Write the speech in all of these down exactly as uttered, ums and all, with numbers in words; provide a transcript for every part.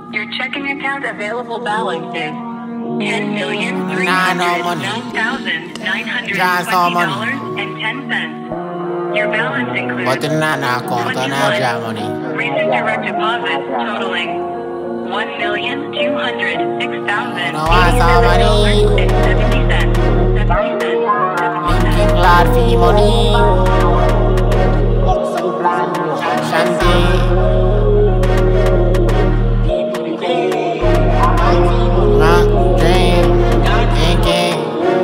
Your checking account available balance is ten million three Nah, no hundred money. nine thousand nine hundred Just twenty some money. dollars and ten cents. Your balance includes But the Nana account on our jam money. recent direct deposits totaling one million two hundred six thousand No, I saw money. and seventy cents. Seventy cents. Linking glad fee money. Shanty. Nah, drink. Drinking.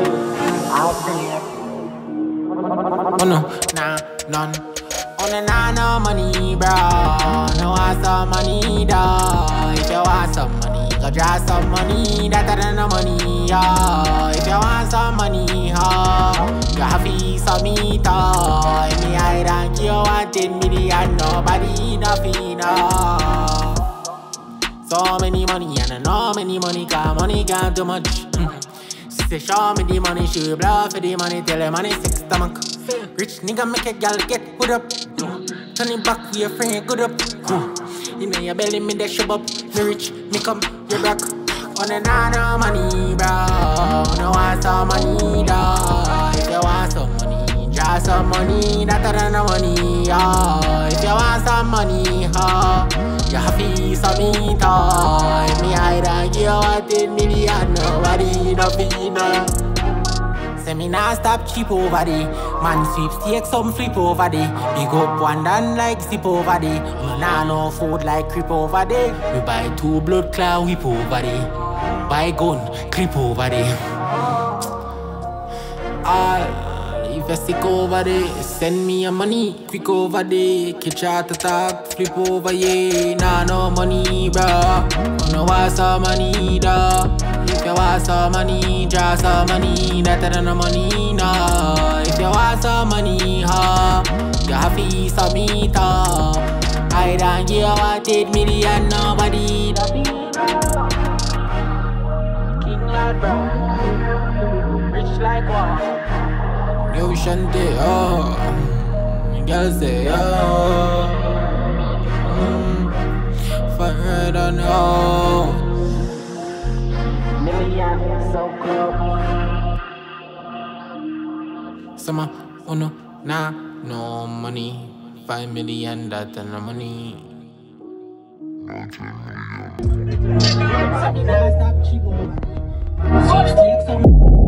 Oh no, nah, none. Oh no, nah, no money, bro. No, I some money, dawg. If you want some money, go draw some money. That ain't no money, yeah. If you want some money, huh? You have to submit, oh. In the eye, rank you want ten million, nobody nothing, no. So many money and I know many money, cause money can't do much. Mm. Say show me the money, she blow for the money, tell the money six stomach. Rich nigga make a gal get hood up. Turn it back for your friend, good up. You know your belly, me they shove up. Me rich, me come, you back. On the nano money, bro. No want some money, dawg. If you want some money, draw some money. That ain't no money, yeah. If you want some money, huh? You have to submit, oh. Me I don't give you ten million, nobody nothing, no. Say me nah stop cheap over there. Man sweepstakes some flip over there. Big up one down like zip over there. Me nah no food like creep over there. We buy two blood clot whip over there. Buy gun clip over there. All if you sick over there, send me a money quick over there. Catch out attack, flip over yeah. Nah no money, bro. Oh no want some money, da. If you want some money, draw some money. That ain't no money, no. If you want some money, huh? You have to submit, oh. I don't give you ten million, nobody. King lad, bro. Rich like what? Yo, Shanty, oh. Girl say, oh. Mm. Fire on, oh. Million, so close. Summer, oh no, nah, no money. Five million, that and no money. Stop cheap over.